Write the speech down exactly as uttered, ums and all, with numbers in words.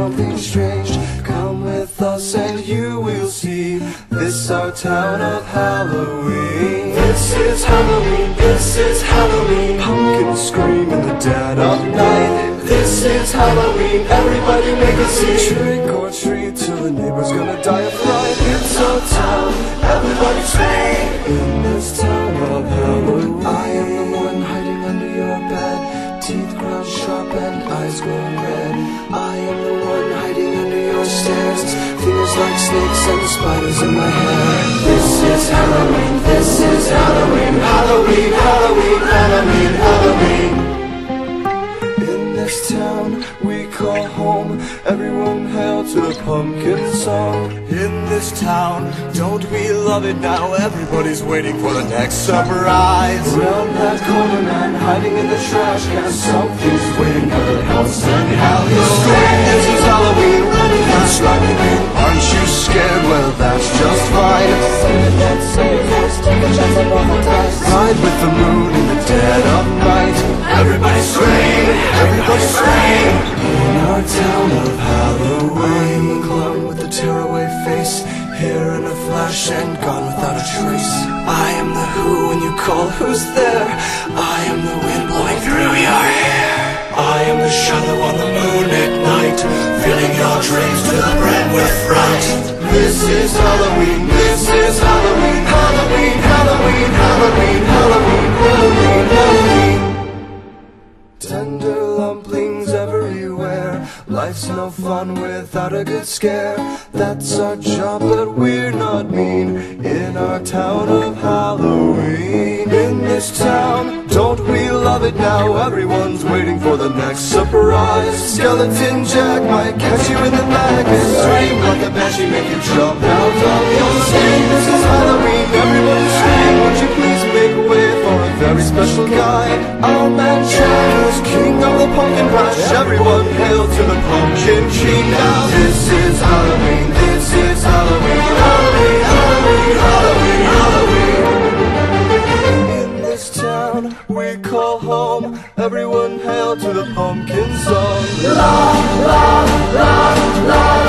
something strange. Come with us and you will see, this our town of Halloween. This is Halloween, this is Halloween. Pumpkins scream in the dead of night. This is Halloween, everybody make a scene. Trick or treat till the neighbor's gonna die of fright. It's our town, everybody scream. In this town of Halloween, I am the one hiding under your bed, teeth ground sharp and eyes glowing red. I am the one hiding under your stairs, fingers like snakes and spiders in my hair. This is Halloween, this is Halloween, Halloween, Halloween, Halloween, Halloween. In this town we call home, everyone hail to the pumpkin song. In this town, don't we love it now, everybody's waiting for the next surprise. Round that corner man hiding in the trash can, something's waiting at the house and how you scream. This is Halloween, running and striking in. Aren't you scared? Well, that's just fine. Sing it, let's say it, let's take a chance and roll the dice. Ride with the moon in the dead of night. Everybody scream, everybody scream. In our town of Halloween, I am the clown with the tearaway face, here in a flash and gone without a trace. I am the who when you call, who's there? I am the wind blowing through your hair. I am the shadow on the moon at night, filling your dreams to the brim with fright. This is Halloween, this is Halloween, Halloween, Halloween, Halloween, Halloween, Halloween, Halloween. Tender lumplings everywhere, life's no fun without a good scare. That's our job, but we're not mean in our town of Halloween. In this town, don't we love it now, everyone's waiting for the next surprise. Skeleton Jack might catch you in the back and scream like a banshee, make you jump out of your skin. This is Halloween, everybody scream, won't you please make way for a very special guy, our man Jack, who's king of the pumpkin patch. Everyone hail to the pumpkin king now. This is Halloween, this is Halloween, Halloween, Halloween, Halloween, Halloween. In this town we call home, everyone hail to the pumpkin song. La, la, la, la.